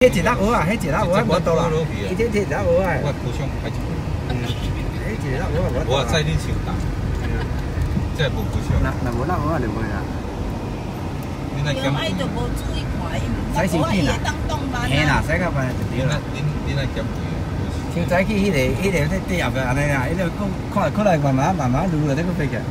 迄一粒蚵啊，迄一粒蚵无多啦，伊这一粒蚵啊。 我补充还一杯。 迄一粒蚵啊无多。 我载你手打。这无补充。 那无那蚵啊就袂啦。 你那减肥。 使先紧啦。嘿啦，使较慢就对啦。 你那减肥。 像早起迄个底后个安尼啦，迄个看来慢慢撸了，再个飞起来。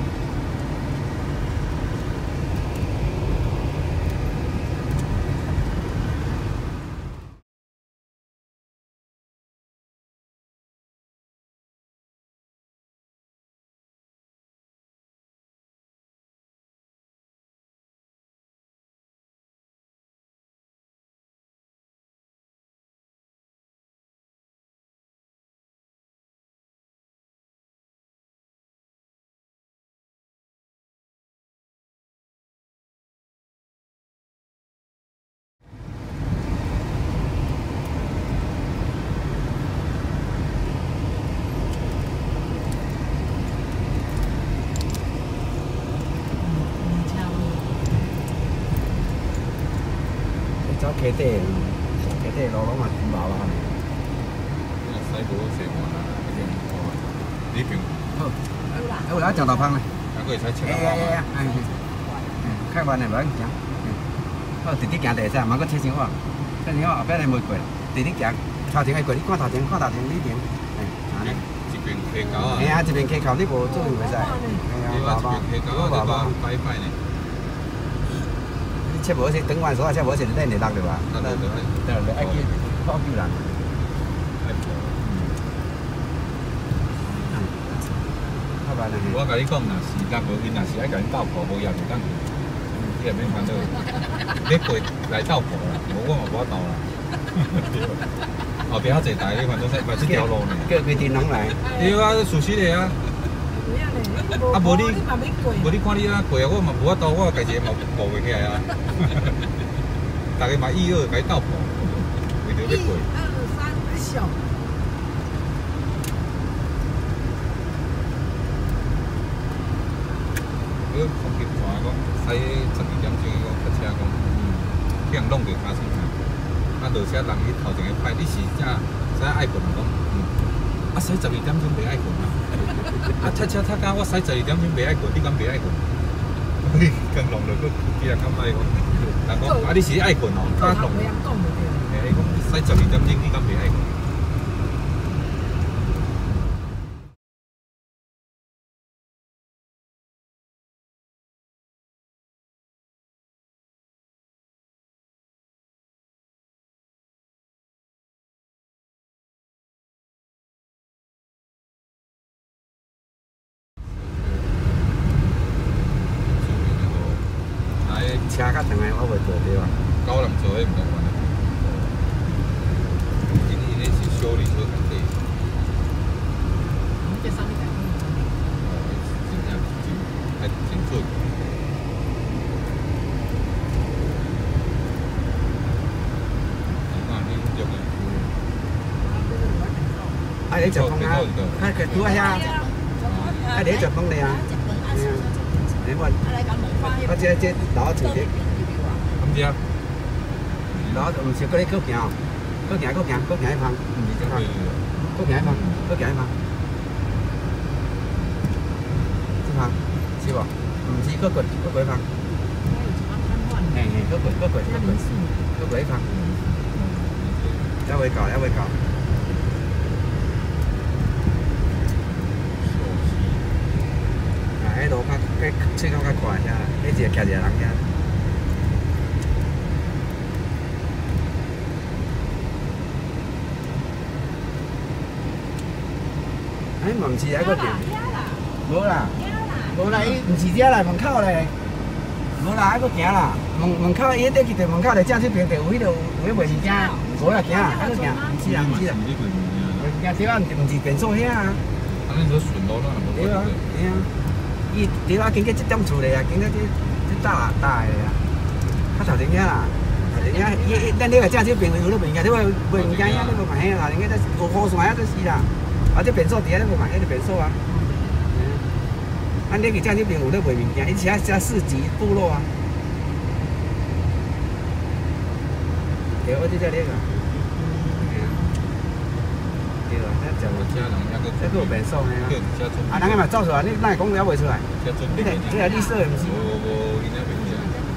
走溪底，溪底路拢嘛真毛啊！ 西部西门啊，那边呢边。 好，有哪长大胖呢？ 还可以采青蛙。 较慢的无要紧行。好，直直行第三，莫搁切青蛙，切青蛙后壁来袂过，直直行，头前会过，你看头前，你点，安尼。 一边溪沟啊。 嘿啊，一边溪沟你无做袂使。 你话一边溪沟啊，你摆摆呢？ 切无是等完所，切无是咱就落了啊。对，爱去考究人。好吧， 我甲你讲，若是若无因，若是爱甲你斗破，无也袂当去，你也免烦恼。你过来斗破啦，无我嘛无法斗啦。后边遐济台，你看都说嘛这条路呢。 叫规阵拢来。 对啊，属实的啊。啊，无你看你啊过啊，我嘛无法度，我家己嘛过袂起来啊。大家嘛意二甲伊斗破，为着要过。 小。 你风景看讲，使12点钟讲塞车讲，去人弄着卡车啊，落车人伊头前个歹，你是正使爱困讲，啊使12点钟袂爱困啊，啊塞车塞到我使12点钟袂爱困，你敢袂爱困？你更弄落去几啊坎歹讲，人讲啊你是爱困哦，他弄，伊讲使12点钟你敢袂爱困？ 车较长的我袂坐对吧？ 高人做迄唔同款。因迄是修理车较济。 这上面真正还真准。 啊，你做工啊？啊，佢拄啊遐，啊，你做工咧啊？你问，啊，这老厝的， 咁只， 老唔是嗰啲搁行，搁行一旁，唔是这旁，搁行一旁，这旁是无？唔是搁過一旁，嘿，搁過一旁，一位搞。迄路较吹到较快遐，迄一个徛一个人遐。哎，嘛毋是还搁行？无啦，伊毋是遮啦，门口咧。无啦，还搁行啦。门口伊迄去伫门口咧，正这边有迄个有卖物件，无啦行啦，还搁行，毋是啦。卖物件对啊，毋是便所遐啊。 啊，恁说顺路啦， 对啊，对啊。伊对啊，经过这点厝咧啊，经过这大的啊，较头前遐啦，头前遐，咱这个正少朋友咧卖物件，你话卖物件遐你无卖遐啦，人家在五湖山遐都是啦，啊这便所底下你无卖，迄个便所啊。咱这个正少朋友咧卖物件，伊是遐市集部落啊。 对，我这只咧个。对啊，咱食我家人那个， 这个有变爽的啊。啊，人家嘛走出来，你哪会讲了袂出来？你来绿色的，毋是？ 无，因那边食。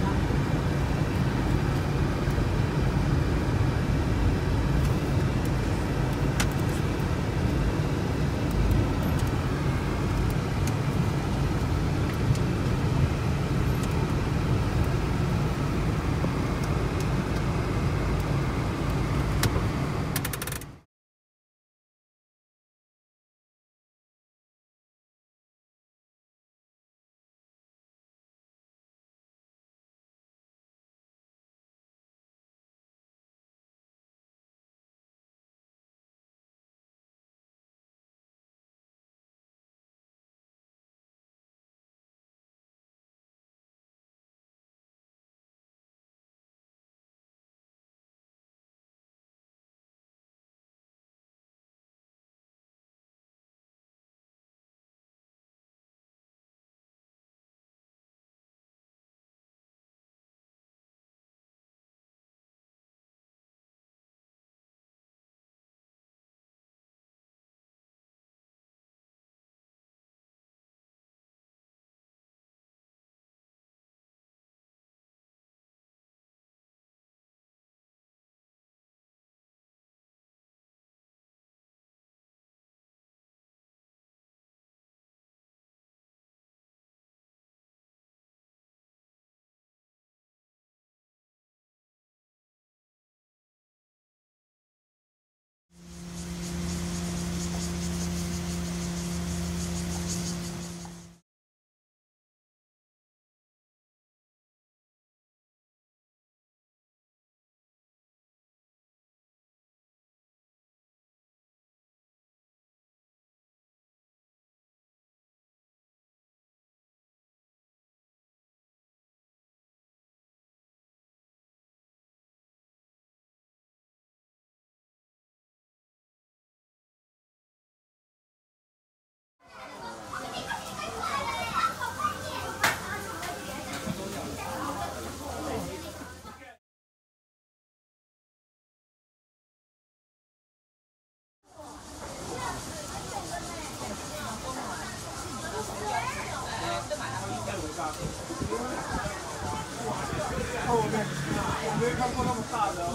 没看过那么大的。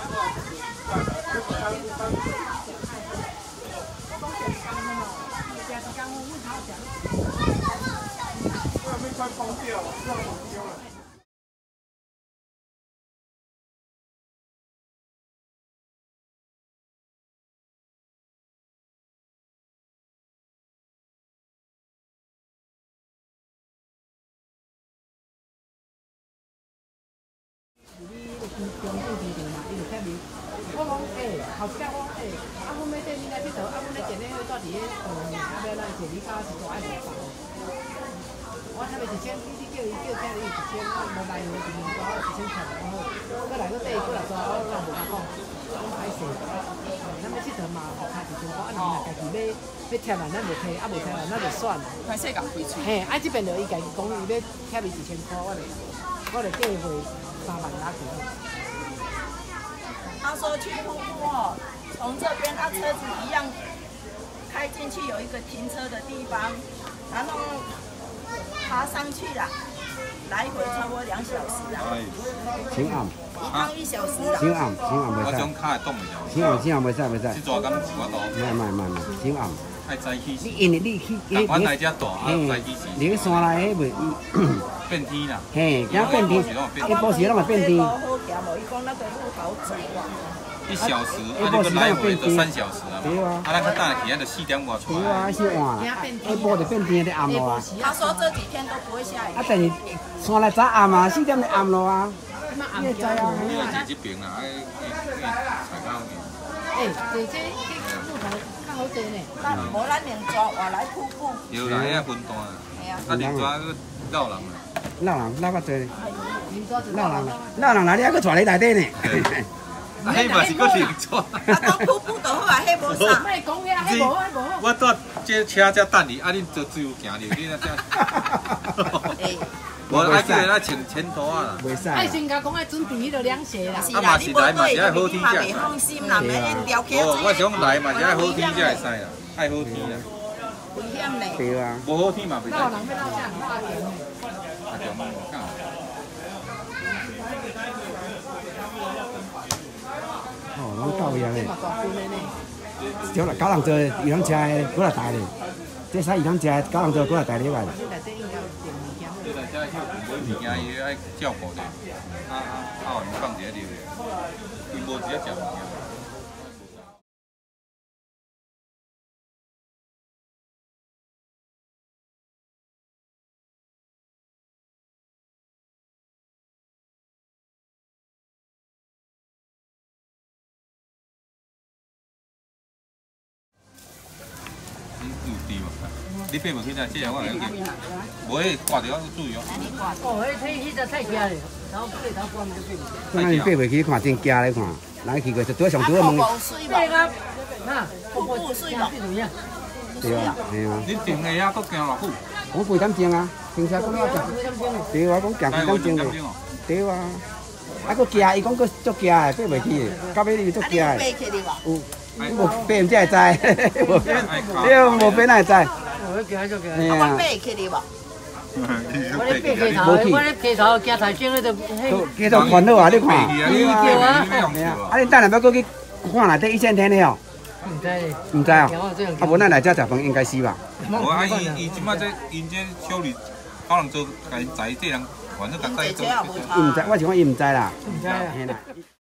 外面快崩掉了，不知道怎么丢了。 我讲后壁我啊，阮要缀你来佚佗，啊，阮咧前咧住伫咧啊，要咱坐你家是大爱无包。我差袂1000，你叫伊叫听你1000，我无来回1年多，1000块就好。过来缀过来抓，我无甲讲，我歹势。咱要佚佗嘛，互开1000块，啊，你若家己要贴来，咱就贴，啊，无贴来，咱就算了。 歹势甲开喙。 嘿，啊，这边就伊家己讲，伊要贴伊1000块，我就计划3万拿去。 他说去瀑布哦，从这边他车子一样开进去，有一个停车的地方，然后爬上去啦，来回差不多2小时啊。 请暗， 一趟1小时啦。 请暗袂使。 啊，种卡会冻袂了。 请暗袂使袂使。 这抓敢是我多。 慢，请暗。 太早起。 你因为你去， 阮来遮大，啊早起时。 你去山内迄袂。 变天啦。 嘿，惊变天，一波时咱嘛变天。 好行无，伊讲那个路好走啊。 1小时，啊，你个来回就3小时啊。 对啊。 啊，咱较等去，咱就4点外出来。 对啊，是晚啦，下晡就变天，就暗咯啊。 他说这几天都不会下雨。 啊，但是山内早暗啊，4点就暗咯啊。 你会知啊？ 你要坐这边啦，爱采购去。 坐这路头较好坐呢。 无咱连抓活来瀑布。 有啦，遐分段啊。 系啊。 啊，连抓个绕人啊。 闹较济。闹人来，你还佫带你内底呢。 啊，迄嘛是佫连抓。 啊，讲瀑布就好啊，迄无啥。 莫讲遐，迄无好。 我带这车才等你，啊，恁就自由行入，你那这。 无爱叫伊来穿前途啊。 袂使。 爱先甲讲爱准备迄个凉鞋啦。 是啦，你无对，就你嘛袂放心啦，免撩起。 哦，我想来嘛是爱好天才会使啦，爱好天啦。 危险嘞。 对啊。 无好天嘛袂使。 闹人要闹啥？闹阿强嘞。 啊，对嘛，干。 哦，拢够样嘞。 嘛大份的呢。 少啦，九人做伊通食的，过来带咧。这使伊通食的，九人做过来带入来。 这内底应该有订物件。 这来遮买物件伊爱照顾者，啊，放一个入去，伊无直接食物件。有地嘛？你爬无去遮，这样我来去。无迄挂着要注意哦。 哦，迄只菜价嘞，然后不头关就对。 那你爬袂起看，真惊咧看，人去过就上拄问。 对啊，那瀑布水嘛， 对啊，系啊。 你定个啊，搁行偌久？ 我8点钟啊，停车讲我行。对啊，讲行8点钟嘞。对啊，啊，搁惊，伊讲搁足惊的，爬袂起，到尾你足惊的。有。无爬唔才会知，无爬，你无爬哪会知？ 我惊就惊。 系啊。 我咧爬溪头，我咧溪头行台经咧就继续看好啊！你看， 有啊， 系啊。啊，你等下要过去看内底1,000天的哦。 唔知。 唔知啊？啊，无咱来遮食饭应该是吧？ 无啊，伊即摆这因这小李可能做家己载这人，反正家己做。 伊唔知，我是讲伊唔知啦。 唔知啊。 嘿啦。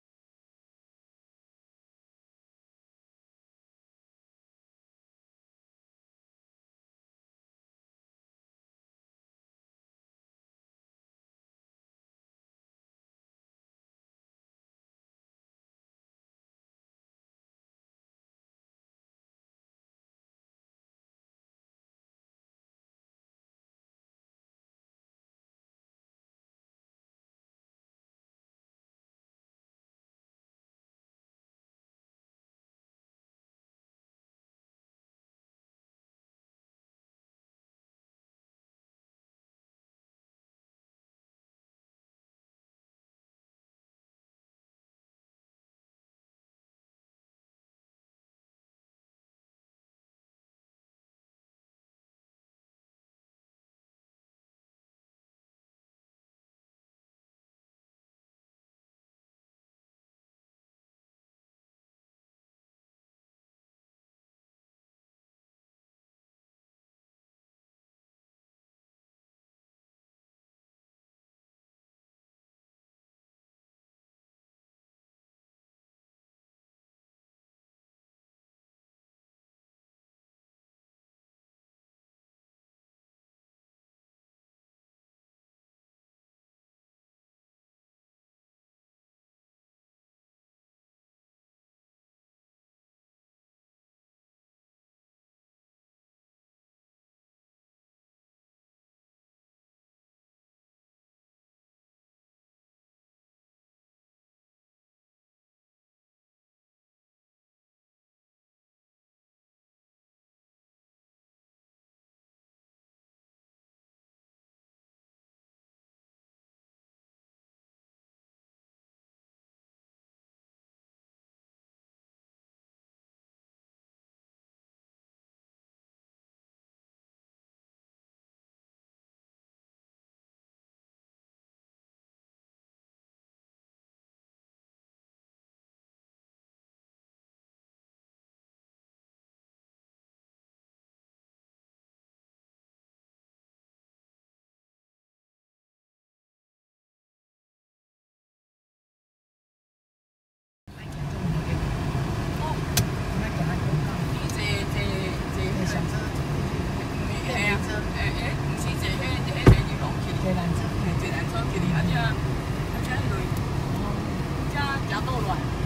这难做，这难做，这里啊这累，这加多乱。